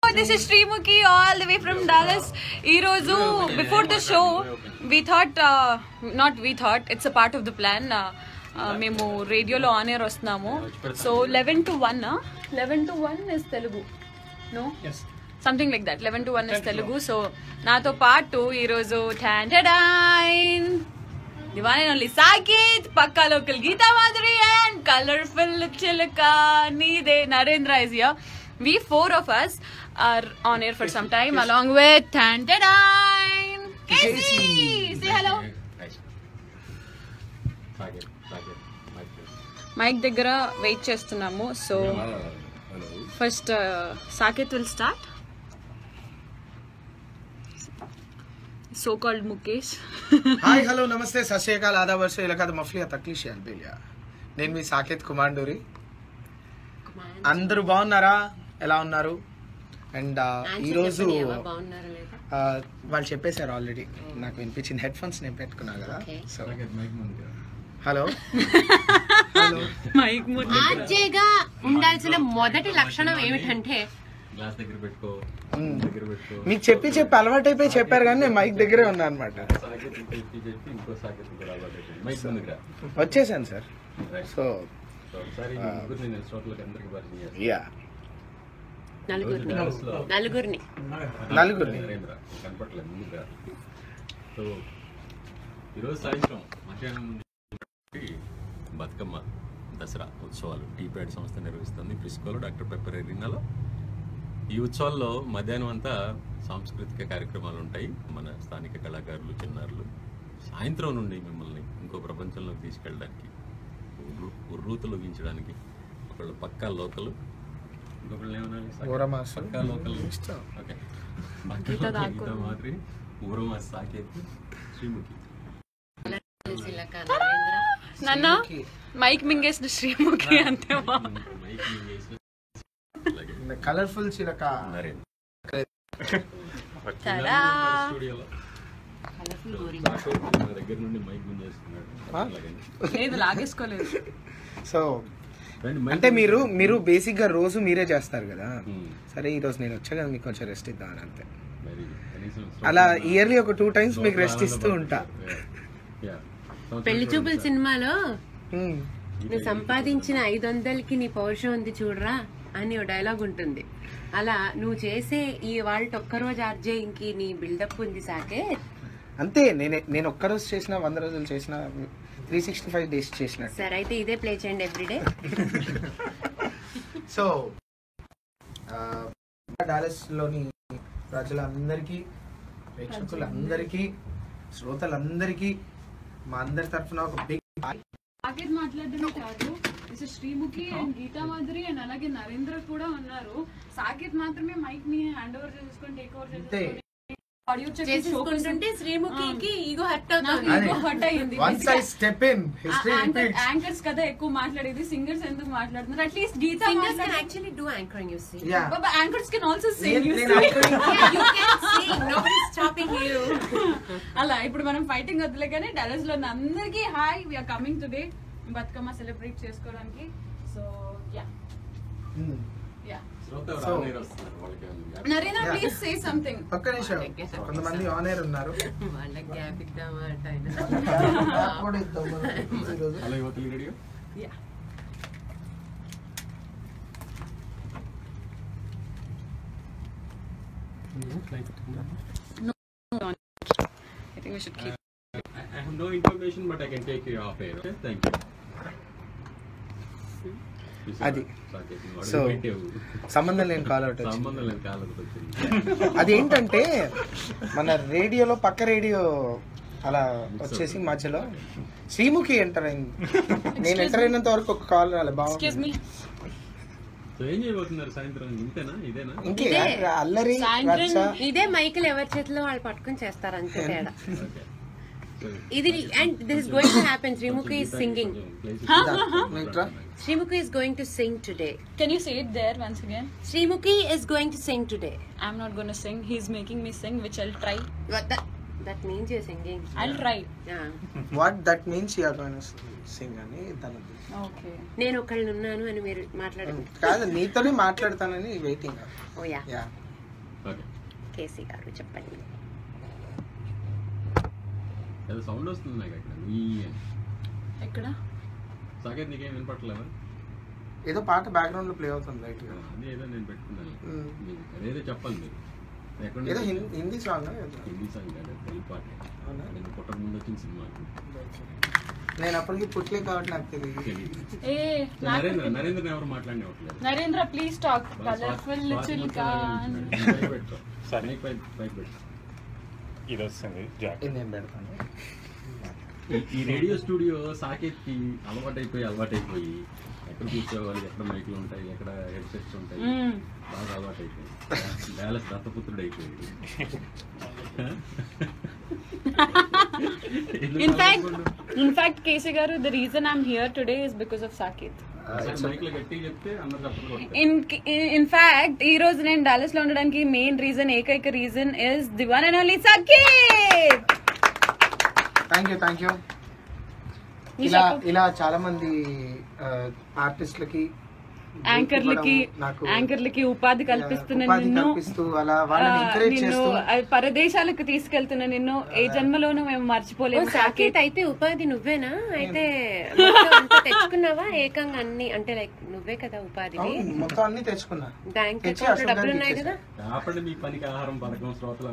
This is Srimuki all the way from Dallas. Irozu before the show we thought it's a part of the plan. Memo radio lo on air vastnamu. So 11 to 1 11 to 1 is Telugu. No? Yes. Something like that. 11 to 1 is Telugu. So nato part 2 irozu tantadain. The one and only Sakit, Pakka Local Geeta Madhuri and Colorful Chilaka Neede Narendra is here. We four of us are on air for some time along with Tantadain. Casey! Say hello. Mike దగ్గర wait చేస్తున్నాము. So first Saketh will start. So called Mukesh. Hi, hello, namaste, sat shri akal, aadab varse ilakad mafliya taklishi albelia. నేను మీ సాకేత్ కుమాండూరి. అందరూ బాగున్నారా? ఎలా ఉన్నారు? And ఈరోజు వాళ్ళు చెప్పేశారు ఆల్రెడీ, నాకు వినిపించింది. హెడ్ ఫోన్స్ నేను పెట్టుకున్నా కదా. సో హలో హలో మైక్ ఆర్జేగా ఉండాల్సిన మొదటి లక్షణం ఏమిటంటే మీకు చెప్పి అలవాటు అయిపోయి చెప్పారు, కానీ నేను మైక్ దగ్గరే ఉన్నా అనమాట. వచ్చేసాను సార్. సో యా నలుగురిని ఈరోజు సాయంత్రం మధ్యాహ్నం బతుకమ్మ దసరా ఉత్సవాలు టీప్యాడ్ సంస్థ నిర్వహిస్తుంది ప్రిస్కోలో డాక్టర్ పెప్పర్ ఎరీనాలో. ఈ ఉత్సవాల్లో మధ్యాహ్నం అంతా సాంస్కృతిక కార్యక్రమాలు ఉంటాయి. మన స్థానిక కళాకారులు, చిన్నారులు సాయంత్రం నుండి మిమ్మల్ని ఇంకో ప్రపంచంలోకి తీసుకెళ్ళడానికి, ఉర్రూతలొగించడానికి ఒకళ్ళు పక్కా లోకలు, ఇంకొకళ్ళు ఏమనాలి పక్కా లోకల్. ఓకే, గీతా మాదిరి, ఊరమా సాకేత్, శ్రీముఖి. నాన్న మైక్ మింగేసిన శ్రీముఖి అంతే. మైక్ మింగేసిన కలర్ఫుల్ చిలక దగ్గర నుండి మైక్ మింగేస్తున్నాడు. లాగేసుకోలేదు. సో అంటే మీరు బేసిక్ గా రోజు మీరే చేస్తారు కదా. సరే ఈ రోజు నేను వచ్చా కదా, మీకు కొంచెం రెస్ట్ ఇద్దామని అంతే. అలా ఇయర్లీ ఒక 2 times మీకు రెస్ట్ ఇస్తూ ఉంటా. పెళ్లి చూపుల సినిమాలో నువ్వు సంపాదించిన 500కి నీ పౌరుషం ఉంది చూడరా అని ఓ డైలాగ్ ఉంటుంది. అలా నువ్వు చేసే ఈ వాళ్ళ ఒక్కరోజు ఆర్జేయింగ్కి నీ బిల్డప్ ఉంది సాకేత్. అంతే, నేను ఒక్కరోజు చేసిన 100 రోజులు చేసిన 365 days చేసిన. సరే అయితే ఇదే ప్లే చేయండి ఎవ్రీడే. సో డాలస్ లోని ప్రజలందరికీ, ప్రేక్షకులందరికీ, శ్రోతలందరికీ మా అందరి తరఫున ఒక బిగ్ సాకేత్ మాట్లాడడమే కాదు, శ్రీముఖి అండ్ గీతా మాధురి అండ్ అలాగే నరేంద్ర కూడా ఉన్నారు. సాకేత్ మాత్రమే మైక్ ని హ్యాండ్ ఓవర్ చేసుకొని టేక్ ఓవర్ చేసుకుంటుంటే శ్రీముఖికి ఈగో హర్ట్ అయింది. యాంకర్స్ కదా ఎక్కువ మాట్లాడేది, సింగర్స్ ఎందుకు మాట్లాడుతున్నారు? At least Geetha actually do anchoring, you see. Anchors can also sing. అలా ఇప్పుడు మనం ఫైటింగ్ వద్దులే కానీ డాలస్ లో అందరికి hi, we are coming today Bathukamma celebrate చేసుకోవడానికి. So yeah yeah Narena please say something. ఒక్క నిమిషం, కొంతమంది ఆన్ ఎయిర్ ఉన్నారు. వాళ్ళకి గ్యాప్ ఇద్దామా అంటే I think we should keep. I have no information, but I can take you off air. Okay, thank you. అది so సంబంధం లేని కాల్ అవుట్ అది ఏంటంటే మన రేడియోలో పక్క రేడియో అలా వచ్చేసి మధ్యలో శ్రీముఖి ఎంటర్ అయింది. నేను ఎంటర్ అయినంత వరకు ఒక కాల్ రాలే. బాగుంది. ఇంకే అల్లరి ఇదే మైకులు ఎవరి చేతిలో వాళ్ళు పట్టుకుని చేస్తారు అంతే తేడా. ఇది and this is going to happen. Srimuki is singing. Srimuki is going to sing today. Can you say it there once again? Srimuki is going to sing today. I'm not going to sing. He's making me sing, which I'll try. What that means you're singing. I'll try. Yeah. What that means you are going to sing ani tanadu. Okay. నేను ఒకళ్ళు ఉన్నాను అని మీరు మాట్లాడండి. కాదు, నీతోనే మాట్లాడతానని waiting. Oh yeah. Yeah. Okay KC గారు చెప్పండి. ఏదో సౌండ్ వస్తుంది నాకు ఇక్కడ ఎక్కడ సాకేత్ నీకేం వినపట్లేదా? ఏదో పాట బ్యాక్గ్రౌండ్ లో ప్లే అవుతుంది లైట్ గా. అది ఏదో నేను పెట్టుకున్నాను. అదేదో చెప్పాలి మీరు ఎక్కడ ఏదో హిందీ సాంగ్ హిందీ సాంగ్ కాదు, తెలుగు పాట. నేను పుట్టక ముందు వచ్చిన సినిమా నేను అప్పటికి పుట్టలే కాబట్టి నాకు తెలియదు. ఏ నరేంద్ర ఎవరు మాట్లాడినట్లేదు. Narendra please talk. కలర్ఫుల్ చిలుకా ఇది వస్తుంది నేను పెడతాను. ఈ రేడియో స్టూడియో సాకేత్కి అలవాటైపోయి ఎక్కడ కూర్చోవాలి, ఎక్కడ మైకులు ఉంటాయి, ఎక్కడ హెడ్ సెట్స్ ఉంటాయి, బాగా అలవాటైపోయి డాలస్ దత్తపుత్రుడు అయిపోయింది. In fact, Casey garu, the reason I'm here today is because of Saket. మైక్లో గట్టిగా చెప్తే అందరు తప్పదు. In fact, ఈ రోజు నేను డాలస్ లో ఉండడానికి మెయిన్ రీజన్, ఏకైక reason is the one and only Saket. Thank you. ఇలా చాలా మంది ఆర్టిస్టులకి యాంకర్లకి ఉపాధి కల్పిస్తున్న నిన్ను, పరదేశాలకు తీసుకెళ్తున్న నిన్ను ఏ జన్మలోనూ మేము మర్చిపోలేము. సాకేత్ అయితే ఉపాధి నువ్వేనా? అయితే తెచ్చుకున్నావా ఏకంగా అన్ని? అంటే లైక్ నువ్వే కదా ఉపాధి మొత్తం అన్ని తెచ్చుకున్నా. బ్యాంక్ అకౌంట్ లో డబ్బులు ఉన్నాయి కదా. అప్పుడు మీ పనికి ఆహారం పథకం శ్రోతలు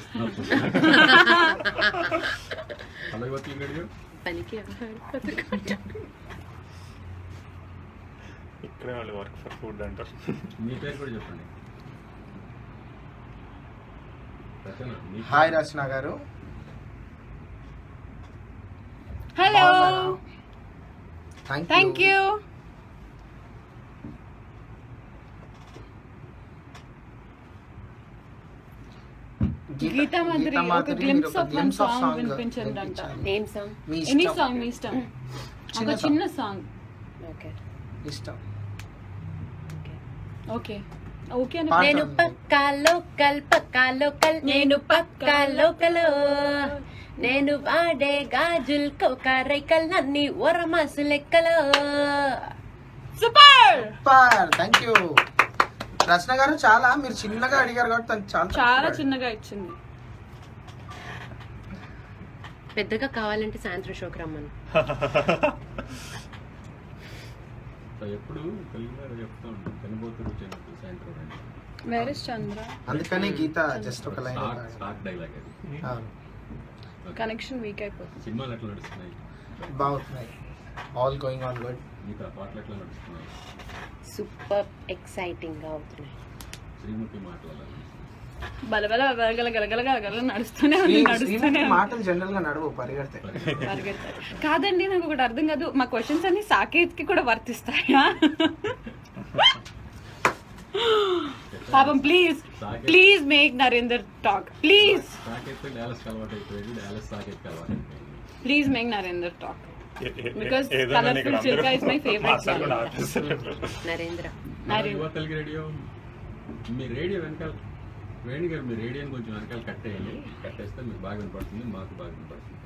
పనికి ఇక్కడే వాళ్ళు వర్క్ ఫర్ ఫుడ్ అంటారు. మీ పేరు కూడా చెప్పండి. హాయ్ రచన గారు. Hello, thank you. Geetha Madhuri ఒక గ్లింప్స్ ఆఫ్ వన్ సాంగ్ వినిపించండి అంట. ఏం సాంగ్? ఎనీ సాంగ్ మీ ఇష్టం. ఒక చిన్న సాంగ్. ఓకే ఇష్టం. Okay okay. నేను పక్కా లోకల్ నేను పక్కా లోకల్, నేను వాడే గాజుల్ రైకల్ అన్ని ఓరమాసు లెక్కలు. సూపర్. థ్యాంక్ యూ రచన గారు. చాలా మీరు చిన్నగా అడిగారు కాబట్టి చాలా చిన్నగా ఇచ్చింది. పెద్దగా కావాలంటే సాయంత్రం షోకి రమ్మను. ఎప్పుడు తెలుగు చెప్తా ఉంటాం, చనిపోతుడు సాయంత్రం. Where is Chandra? అందుకనే గీత జస్ట్ ఒక లైన్ స్టాక్ డైలాగ్ అది. కనెక్షన్ వీక్ అయిపోతుంది. సినిమాలు ఎట్లా నడుస్తున్నాయి? బాగున్నాయి. All going on good. మిగతా పాటలు ఎట్లా నడుస్తున్నాయి? సూపర్ ఎక్సైటింగ్ గా అవుతున్నాయి. శ్రీముఖి మాటలు బలబల గలగల నడుస్తూనే ఉంది. మాటలు జనరల్ గా నడవు, పరిగెడతాయి. కాదండి, నాకు ఒకటి అర్థం కాదు. మా క్వశ్చన్స్ అన్ని సాకేత్ కి కూడా వర్తిస్తాయా? పాపం please make Narender talk. Please please make Narender talk. Because Colorful Chilka is my favorite song. Narendra Telugu radio. మీ రేడియో వెనకాల వేణి గారు, మీ రేడియోని కొంచెం వెనకాల కట్టేయండి. కట్టేస్తే మీకు బాగా వినపడుతుంది, మాకు బాగా వినపడుతుంది.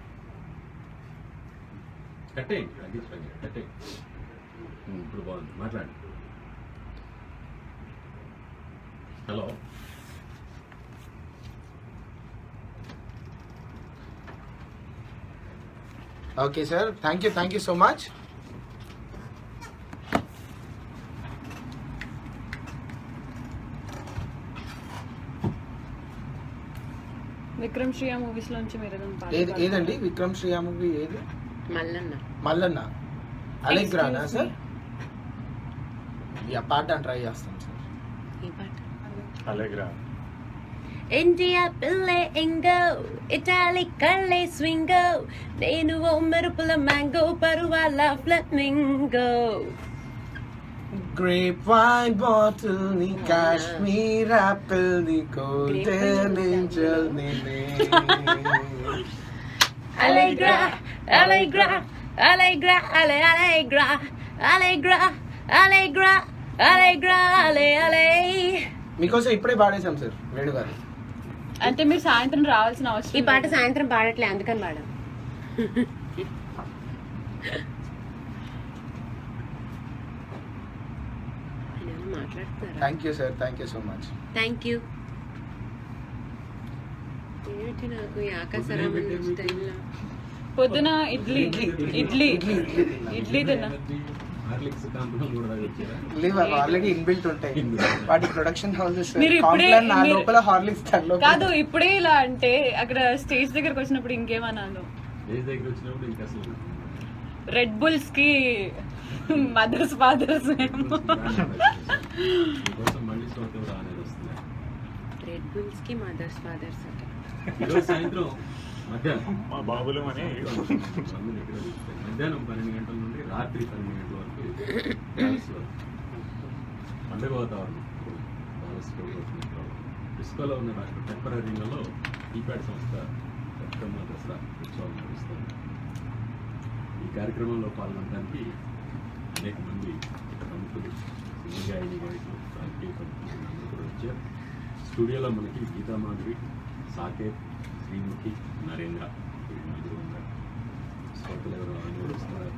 కట్టేయండి, తగ్గించండి, కట్టేయండి. ఇప్పుడు బాగుంది, మాట్లాడండి. Hello. Okay sir, thank you so much. Vikram Shriya movies లోంచి మీరు ఏదండి? విక్రమ్ శ్రీయా మూవీ ఏది? మల్లన్న. అలెగ్రానా సార్? పాట ట్రై చేస్తాం సార్. ఈ పాట అలెగ్రా. ఇండియా పిల్లే ఇంగో, ఇటాలీ కళ్ళే స్వింగో, నేను ఓ మెరుపుల మ్యాంగో, పరువాల ఫ్లమింగో. గ్రేప్ వైన్ బాటిల్ ని, కాశ్మీర్ యాపిల్ ని, గోల్డెన్ ఏంజెల్ నేనే. అలెగ్రా అలెగ్రా అలెగ్రా అలే అలెగ్రా అలెగ్రా అలెగ్రా అలెగ్రా అలే అలే. మీకోసం ఇప్పుడే పాడేశాం సార్ వేణు గారు. అంటే మీరు సాయంత్రం రావాల్సిన అవసరం. ఈ పాట సాయంత్రం పాడట్లే, అందుకని పాడాం. Thank you sir, thank you so much. Thank you. ఏమిటి నాకు ఈ ఆకాశరామన్ స్టైల్లో పొద్దున ఇడ్లీ ఇడ్లీ ఇడ్లీ తిన్నా. హార్లిక్స్ కాంపౌండ్ కూడా తాగొచ్చారా? లేవు, అవి ఆల్రెడీ ఇన్బిల్ట్ ఉంటాయి. వాటి ప్రొడక్షన్ హౌసెస్ మీరు ఇప్పుడే నా లోపల హార్లిక్స్ కాదు ఇప్పుడే ఇలా అంటే అక్కడ స్టేజ్ దగ్గరకు వచ్చినప్పుడు ఇంకేమన్నాను. స్టేజ్ దగ్గర వచ్చినప్పుడు ఇంకా అసలు రెడ్ బుల్స్ కి మదర్స్ ఫాదర్స్ మీకోసం మళ్ళీ స్టోర్ కూడా అనేది వస్తుంది. రెడ్ బుల్స్ కి మదర్స్ ఫాదర్స్ అట. ఈరోజు సాయంత్రం మధ్యాహ్నం మా బాబులు అని మధ్యాహ్నం 12 గంటల నుండి రాత్రి 12 గంటల వరకు డాన్స్లో పండుగ వాతావరణం డిస్కోలో ఉన్న డాక్టర్ పెప్పర్ అరీనాలో ఈప్యాడ్ సంస్థ బతుకమ్మ దసరా ఉత్సవాలు నడుస్తుంది. ఈ కార్యక్రమంలో పాల్గొనడానికి అనేక మంది ప్రముఖులు, సినీ గాయని గాయకులు, రాజకీయ ప్రముఖులు అందరూ కూడా వచ్చారు. స్టూడియోలో మనకి గీతామాధురి, సాకేత్, శ్రీముఖి, నరేంద్ర వీళ్ళందరూ ఉన్నారు. శ్రోతలు ఎవరు అందరూ వస్తున్నారు.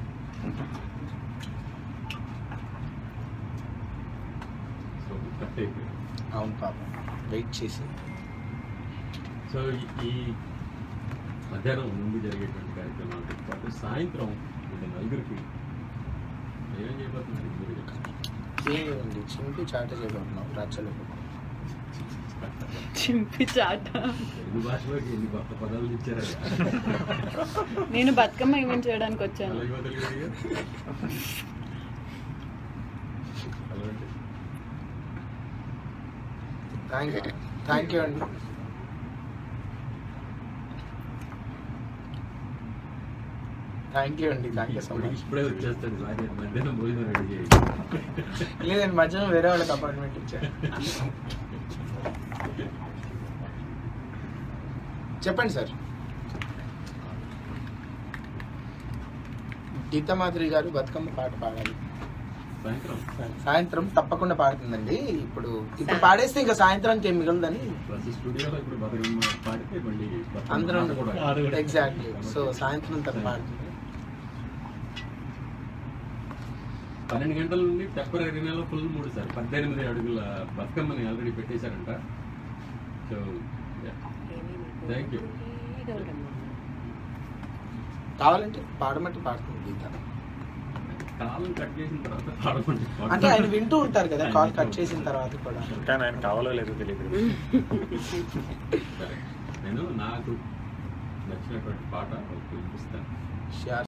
సో కట్ అయిపోయింది. అవును పాపం వెయిట్ చేసి. సో ఈ మధ్యాహ్నం నుండి జరిగేటువంటి కార్యక్రమాలతో పాటు సాయంత్రం ఇది నలుగురికి ఏమేం చేయబోతున్నారు మీరు ఏముంది చింపి చాట చేయబోతున్నాం రచ్చలు. చింపి చాట. తెలుగు భాషలోకి ఎన్ని కొత్త పదాలు ఇచ్చారా? నేను బతుకమ్మ ఈవెంట్ చేయడానికి వచ్చాను. అలాగే వదిలేదిగా. అలాంటి థ్యాంక్ యూ అండి. Thank you so much. ఇప్పుడే వచ్చేస్తాడు సాగే మధ్యాహ్నం భోజనం రెడీ చేయండి. లేదండి మధ్యాహ్నం వేరే వాళ్ళకి అపాయింట్మెంట్ ఇచ్చాను. చెప్పండి సార్. గీతామాధురి గారు బతుకమ్మ పాట పాడాలి సాయంత్రం సాయంత్రం తప్పకుండా పాడుతుందండి. ఇప్పుడు పాడేస్తే ఇంకా సాయంత్రానికి ఏం మిగలదని ప్రతి స్టూడియోలో ఇప్పుడు బతుకమ్మ పాడితే మళ్ళీ అందరం కూడా ఎగ్జాక్ట్లీ. సో సాయంత్రం తను పాడుతుంది. 12 గంటల నుండి పెప్పర్ అరీనాలో ఫుల్ మూడు సార్ 18 అడుగుల బతుకమ్మని ఆల్రెడీ పెట్టేశారంట. So thank you. కావాలంటే పాడమంటే పాడుతుంది గీత. కాలం కట్ చేసిన తర్వాత పాడమంటే అంటే ఆయన వింటూ ఉంటారు కదా కాల్ కట్ చేసిన తర్వాత కూడా. కానీ ఆయన కావాలో లేదో తెలియదు. సరే నేను నాకు నచ్చినటువంటి పాట వినిపిస్తాను.